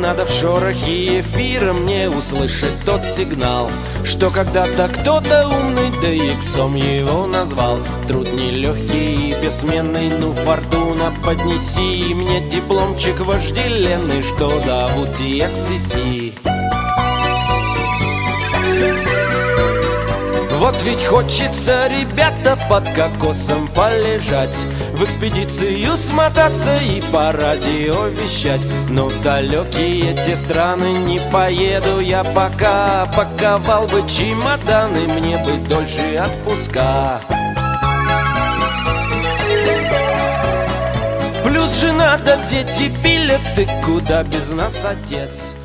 надо в шорохе эфира мне услышать тот сигнал, что когда-то кто-то умный, да иксом его назвал. Труд нелегкий и бессменный, ну фортуна, поднеси мне дипломчик вожделенный, что зовут TXCC. Вот ведь хочется, ребята, под кокосом полежать, в экспедицию смотаться и по радио вещать. Но в далекие те страны не поеду я пока. Паковал бы чемоданы, мне бы дольше отпуска. Плюс жена да дети пилят, ты куда без нас, отец?